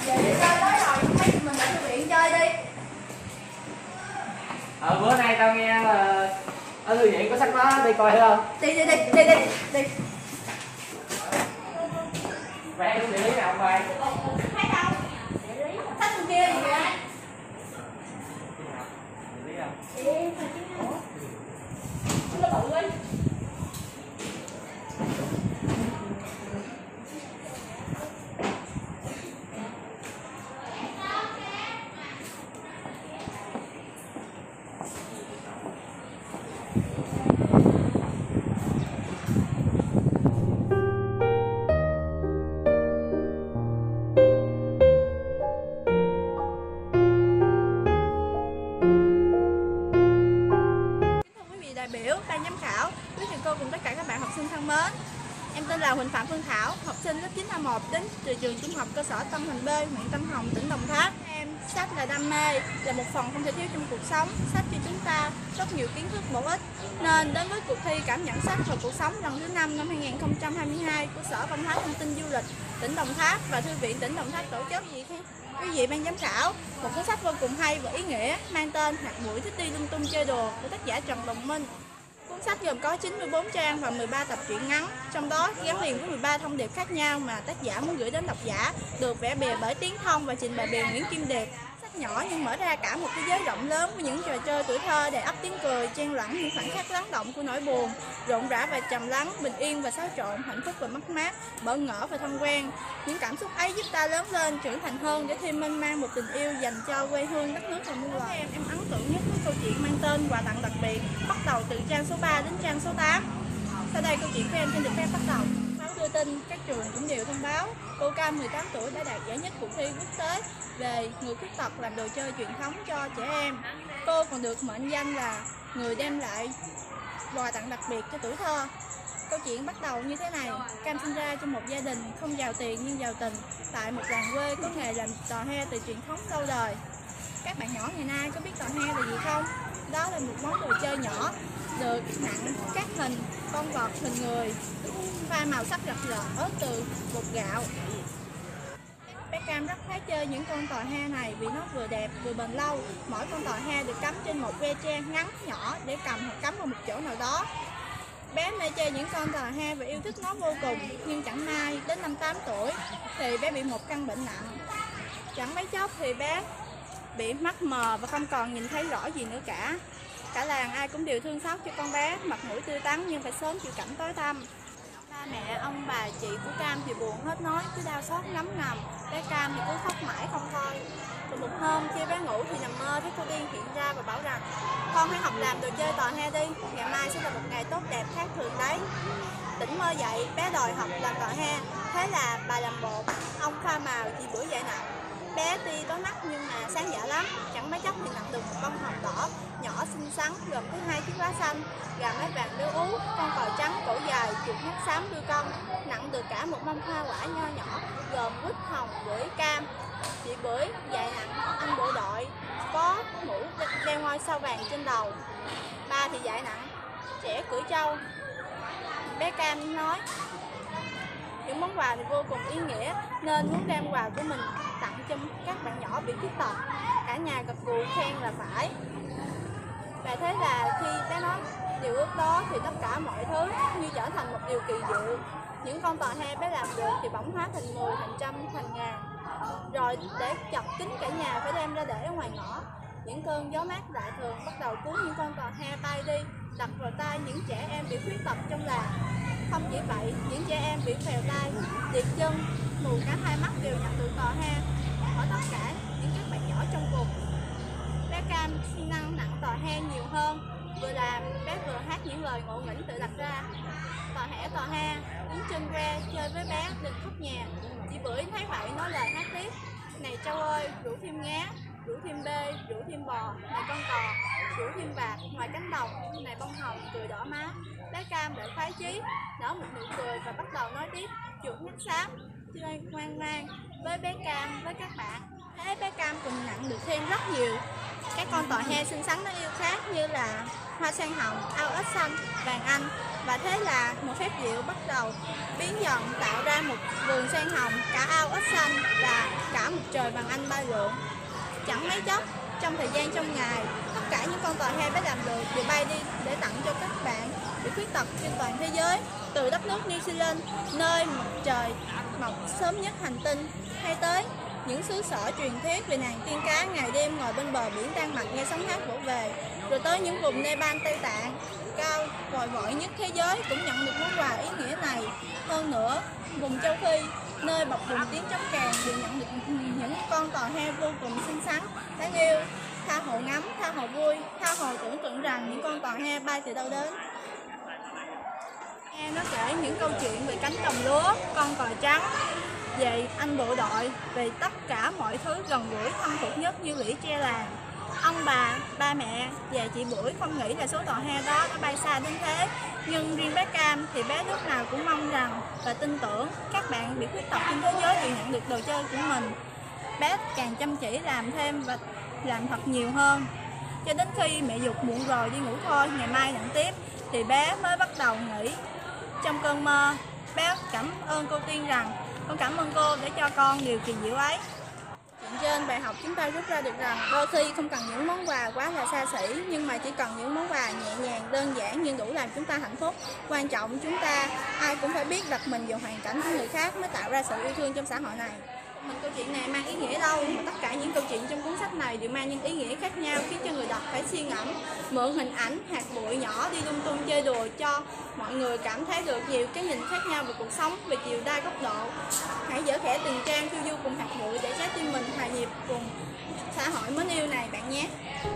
Về đi chơi tới rồi, thấy mình ở thư viện chơi đi. Bữa nay tao nghe là ở thư viện có sách báo, đi coi không? Đi. Vẽ địa lý nào không vậy? Thấy đâu? Địa lý. Sách bên kia gì vậy? Địa lý không? Đi, mà chứ. Nó bự đi. Đại biểu, ban giám khảo, quý thầy cô cùng tất cả các bạn học sinh thân mến. Em tên là Huỳnh Phạm Phương Thảo, học sinh lớp 9A1 đến từ trường trung học cơ sở Tâm Thành B, huyện Tân Hồng, tỉnh Đồng Tháp. Em, sách là đam mê, là một phần không thể thiếu trong cuộc sống. Sách cho chúng ta rất nhiều kiến thức bổ ích. Nên đến với cuộc thi cảm nhận sách và cuộc sống lần thứ 5 năm 2022 của Sở Văn hóa Thông tin Du lịch tỉnh Đồng Tháp và Thư viện tỉnh Đồng Tháp tổ chức. Quý vị ban giám khảo, một cuốn sách vô cùng hay và ý nghĩa mang tên Hạt Bụi Thích Đi Lung Tung Chơi Đùa của tác giả Trần Đồng Minh. Cuốn sách gồm có 94 trang và 13 tập truyện ngắn, trong đó gắn liền với 13 thông điệp khác nhau mà tác giả muốn gửi đến độc giả, được vẽ bìa bởi Tiến Thông và trình bày bìa Nguyễn Kim Điệp. Sách nhỏ nhưng mở ra cả một thế giới rộng lớn với những trò chơi tuổi thơ đầy ắp tiếng cười, chen lẫn những khoảnh khắc lắng động của nỗi buồn, rộn rã và trầm lắng, bình yên và xáo trộn, hạnh phúc và mất mát, bỡ ngỡ và thân quen. Những cảm xúc ấy giúp ta lớn lên, trưởng thành hơn để thêm mênh mang một tình yêu dành cho quê hương, đất nước và muôn loài. Em ấn tượng nhất với câu chuyện mang tên Quà tặng đặc biệt, bắt đầu từ trang số 3 đến trang số 8. Sau đây câu chuyện của em xin được phép bắt đầu. Báo đưa tin các trường cũng đều thông báo cô Cam 18 tuổi đã đạt giải nhất cuộc thi quốc tế về người khuyết tật làm đồ chơi truyền thống cho trẻ em. Cô còn được mệnh danh là người đem lại quà tặng đặc biệt cho tuổi thơ. Câu chuyện bắt đầu như thế này. Cam sinh ra trong một gia đình không giàu tiền nhưng giàu tình, tại một làng quê có nghề làm tò he từ truyền thống lâu đời. Các bạn nhỏ ngày nay có biết tò he là gì không? Đó là một món đồ chơi nhỏ được nặng các hình con vật, hình người, pha màu sắc rực rỡ từ bột gạo. Bé Cam rất khoái chơi những con tò he này vì nó vừa đẹp vừa bền lâu. Mỗi con tò he được cắm trên một que tre ngắn nhỏ để cầm hoặc cắm vào một chỗ nào đó. Bé mê chơi những con tò he và yêu thích nó vô cùng, nhưng chẳng may đến năm 8 tuổi thì bé bị một căn bệnh nặng. Chẳng mấy chốc thì bé bị mắt mờ và không còn nhìn thấy rõ gì nữa cả. Cả làng ai cũng đều thương xót cho con bé, mặt mũi tươi tắn nhưng phải sớm chịu cảnh tối tăm. Ba mẹ, ông bà, chị của Cam thì buồn hết nói, cứ đau xót ngấm ngầm. Bé Cam thì cứ khóc mãi không thôi. Rồi một hôm khi bé ngủ thì nằm mơ thấy cô Tiên hiện ra và bảo rằng: con hãy học làm đồ chơi tò he đi, ngày mai sẽ là một ngày tốt đẹp khác thường đấy. Tỉnh mơ dậy, bé đòi học làm tò he. Thế là bà làm bột, ông pha màu, chị bữa dậy nặng. Bé tuy có mắt nhưng mà sáng dạ lắm, chẳng mấy chốc thì nặng được một bông hồng đỏ nhỏ xinh xắn gồm có 2 chiếc lá xanh, gà mái vàng đeo ú, con cò trắng cổ dài, chuột mắt xám đuôi cong, nặng được cả một mâm hoa quả nho nhỏ gồm quýt, hồng, bưởi, cam. Chị Bưởi dạy nặng anh bộ đội, có mũ đeo ngôi sao vàng trên đầu. Ba thì dạy nặng trẻ cưỡi trâu. Bé Cam nói những món quà thì vô cùng ý nghĩa nên muốn đem quà của mình tặng cho các bạn nhỏ bị khuyết tật. Cả nhà gật gù khen là phải. Và thế là khi bé nói điều ước đó thì tất cả mọi thứ như trở thành một điều kỳ diệu. Những con tò he bé làm được thì bỗng hóa thành 10, thành trăm, thành ngàn. Rồi để chọc kính cả nhà phải đem ra để ở ngoài ngõ. Những cơn gió mát lạ thường bắt đầu cuốn những con tò he bay đi, đặt vào tay những trẻ em bị khuyết tật trong làng. Không chỉ vậy, những trẻ em bị phèo tay, liệt chân, mù cả hai mắt đều nhận được tò he. Ở tất cả những các bạn nhỏ trong vùng, bé Cam siêng năng nặng tò he nhiều hơn. Vừa làm, bé vừa hát những lời ngộ nghĩnh tự đặt ra. Tò he, đứng chân que chơi với bé đừng khóc nhà. Chị Bưởi thấy vậy nói lời hát tiếp: này trâu ơi, rủ thêm ngá, rủ thêm bê, rủ thêm bò, này con cò, rủ thêm bạc ngoài cánh đồng, này bông hồng cười đỏ má. Bé Cam đợi khoái chí, nở một nụ cười và bắt đầu nói tiếp: chuột mắt xám, chơi ngoan ngoan với bé Cam, với các bạn. Thế bé Cam cùng nặng được thêm rất nhiều các con tò he xinh xắn đáng yêu khác như là hoa sen hồng, ao ếch xanh, vàng anh. Và thế là một phép diệu bắt đầu biến dần, tạo ra một vườn sen hồng, cả ao ếch xanh và cả một trời vàng anh bay lượn. Chẳng mấy chốc, trong thời gian trong ngày, tất cả những con tòa heo bé làm được đều bay đi để tặng cho các bạn bị khuyết tật trên toàn thế giới, từ đất nước New Zealand, nơi mặt trời mọc sớm nhất hành tinh, hay tới những xứ sở truyền thuyết về nàng tiên cá ngày đêm ngồi bên bờ biển Đan Mạch nghe sóng hát vỗ về, rồi tới những vùng Nepal, Tây Tạng cao vòi vọi nhất thế giới cũng nhận được món quà ý nghĩa này. Hơn nữa, vùng châu Phi, nơi bọc vùng tiếng trống kèn, đều nhận được những con tòa heo vô cùng xinh xắn, đáng yêu. Tha hồ ngắm, tha hồ vui, tha hồ tưởng tượng rằng những con tòa heo bay từ đâu đến. Nó kể những câu chuyện về cánh đồng lúa, con cò trắng, về anh bộ đội, về tất cả mọi thứ gần gũi thân thuộc nhất như lũy tre làng. Ông bà, ba mẹ và chị Bưởi không nghĩ là số tòa heo đó đã bay xa đến thế. Nhưng riêng bé Cam thì bé lúc nào cũng mong rằng và tin tưởng các bạn bị khuyết tật trên thế giới đều nhận được đồ chơi của mình. Bé càng chăm chỉ làm thêm và làm thật nhiều hơn. Cho đến khi mẹ giục muộn rồi đi ngủ thôi, ngày mai nhận tiếp, thì bé mới bắt đầu nghĩ. Trong cơn mơ, bé cảm ơn cô Tiên rằng con cảm ơn cô để cho con điều kỳ diệu ấy. Chuyện trên bài học chúng ta rút ra được rằng đôi khi không cần những món quà quá là xa xỉ, nhưng mà chỉ cần những món quà nhẹ nhàng, đơn giản nhưng đủ làm chúng ta hạnh phúc. Quan trọng chúng ta ai cũng phải biết đặt mình vào hoàn cảnh của người khác mới tạo ra sự yêu thương trong xã hội này. Câu chuyện này mang ý nghĩa đâu mà tất cả những câu chuyện trong cuốn sách này đều mang những ý nghĩa khác nhau, khiến cho người đọc phải suy ngẫm, mượn hình ảnh hạt bụi nhỏ đi lung tung chơi đùa cho mọi người cảm thấy được nhiều cái nhìn khác nhau về cuộc sống, về chiều đa góc độ. Hãy dở khẽ từng trang phiêu du cùng hạt bụi để trái tim mình hòa nhịp cùng xã hội mến yêu này bạn nhé.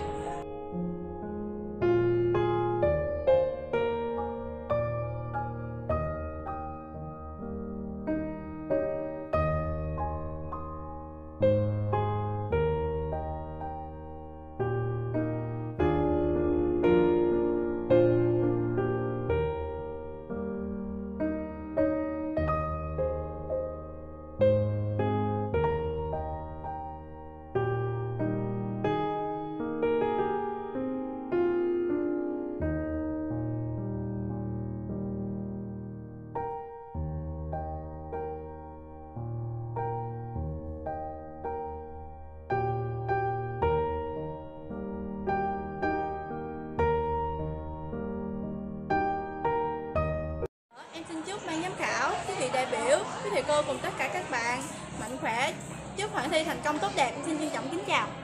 Em xin chúc ban giám khảo, quý vị đại biểu, quý thầy cô cùng tất cả các bạn mạnh khỏe, chúc hội thi thành công tốt đẹp. Em xin trân trọng kính chào.